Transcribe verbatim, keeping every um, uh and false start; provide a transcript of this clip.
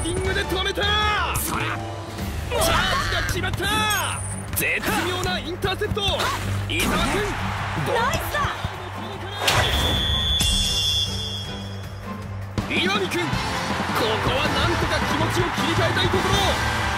ディングで止めた。そらチャージが決まった。絶妙なインターセプト。伊沢君ナイスだ。岩見君、ここはなんとか気持ちを切り替えたいところ。